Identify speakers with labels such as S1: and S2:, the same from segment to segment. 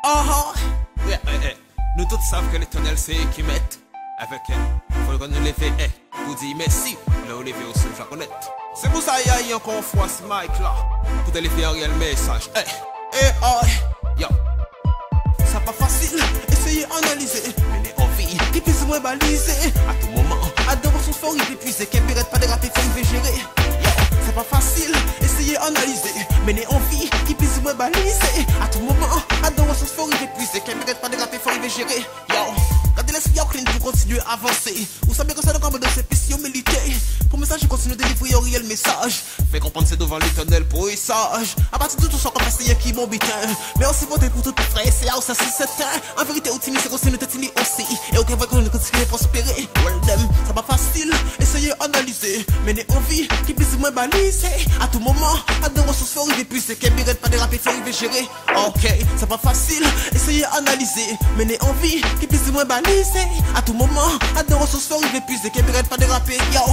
S1: Oh, ouais, nous tous savons que l'éternel c'est qui met avec elle. Faut qu'on nous lève pour dire merci. Là on lève au seul japonais. C'est pour ça qu'il y a encore une fois ce mic là pour te lever un réel message. Yo, ça pas facile. Essayez d'analyser, mais les envies qui puissent moins baliser. À tout moment, à deux ressources faut y épuiser. Qu'elle pérette pas de rater, faut y gérer. Yo, c'est pas facile. Essayez d'analyser, mais les envies qui puissent moins baliser. À tout moment, à deux ressources faut y épuiser. Qu'elle pérette pas de rater, faut y gérer. Yo, gardez l'esprit à clean pour continuer à avancer. Vous savez que ça dans de ces pistes militaires. Pour message, continue de délivrer un réel message. Fait comprendre c'est devant l'éternel pour les sages. À partir de tout ça, qu'on passe qui mon bitin. Mais aussi voter pour tout frère, c'est là où ça c'est certain. En vérité, optimiste, c'est qu'on s'est timide aussi. Et aucun vrai qu'on continue à prospérer. Well, them, ça pas facile. Essayez d'analyser. Mais les envies qui puissent moins baliser. À tout moment, à deux ressources, faut arriver plus. C'est qu'elle mérite pas de rapper, faut arriver gérer. Ok, c'est pas facile. Essayez d'analyser. Mais les envies qui puissent moins baliser. À tout moment, à deux ressources, faut arriver plus. C'est qu'elle mérite pas de rapper. Yo.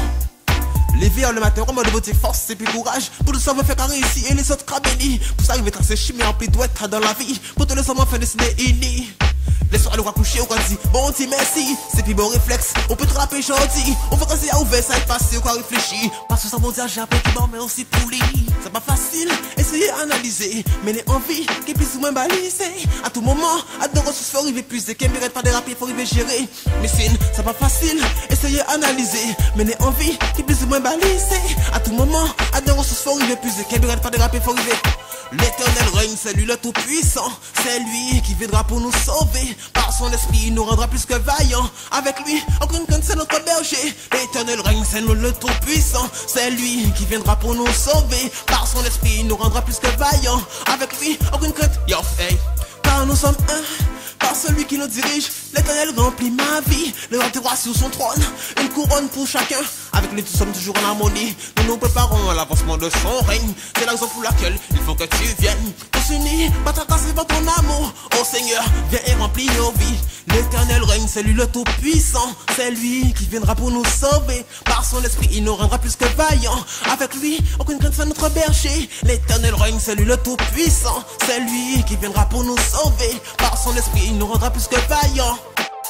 S1: Lever le matin, en mode beauté, force et puis courage. Pour le savoir faire carré ici et les autres crabénis. Pour ça, arriver à tracer chimie en plus douette dans la vie. Pour te laisser faire dessiner ini. Les soirs, on va coucher, on va dire bon, ti merci. C'est puis bon réflexe, on peut te rapper gentil. On va casser à ouvert, ça est passé, on va réfléchir. Parce que ça bon dire, j'ai appris qui mais aussi pour lui. C'est pas facile, essayez d'analyser. Mais les envies qui puissent moins baliser. À tout moment, à deux ressources, faut arriver plus. Et qui mérite pas de rapper, faut arriver gérer. Mais c'est pas facile, essayez d'analyser. Mais les envies qui puissent moins baliser. À tout moment, à deux ressources, faut arriver plus. Et qui mérite pas de rapper, faut arriver. L'éternel règne, c'est lui le tout puissant. C'est lui qui viendra pour nous sauver. Par son esprit, il nous rendra plus que vaillants. Avec lui, aucune crainte, c'est notre berger. L'éternel règne, c'est nous le tout puissant. C'est lui qui viendra pour nous sauver. Par son esprit, il nous rendra plus que vaillants. Avec lui, aucune crainte, yo, hey. Car nous sommes un. Par celui qui nous dirige, l'éternel remplit ma vie. Le roi sur son trône, une couronne pour chacun. Avec lui, nous sommes toujours en harmonie. Nous nous préparons à l'avancement de son règne. C'est la raison pour laquelle il faut que tu viennes. Tous unis, pas ta casse dans ton amour. Oh Seigneur, viens et remplis nos vies. L'éternel règne, c'est lui le tout puissant. C'est lui qui viendra pour nous sauver. Par son esprit, il nous rendra plus que vaillants. Avec lui, aucune crainte, c'est notre berger. L'éternel règne, c'est lui le tout puissant. C'est lui qui viendra pour nous sauver. Par son esprit, il nous rendra plus que vaillants.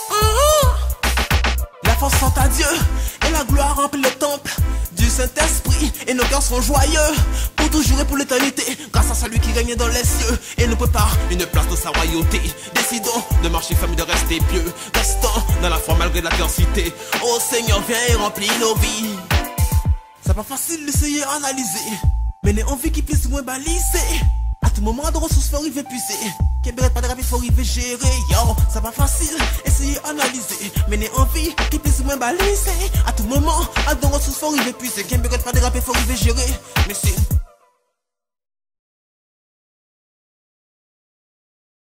S1: La force sont à Dieu et la gloire remplit le temple du Saint-Esprit. Et nos cœurs seront joyeux pour toujours et pour l'éternité. Grâce à celui qui règne dans les cieux et nous prépare une place de sa royauté. Décidons de marcher ferme et de rester pieux. Restons dans la foi malgré l'adversité. Oh Seigneur, viens et remplis nos vies. C'est pas facile d'essayer d'analyser, mais les envies qui puissent moins baliser. À tout moment, de ressources, faut arriver puiser. Qui mérite pas de rapper, faut arriver gérer. Yo, c'est pas facile, essayez d'analyser. Mais les envies qui puissent moins baliser. À tout moment, à de ressources, faut arriver puiser. Qui mérite pas de rapper, faut arriver gérer. Mais c'est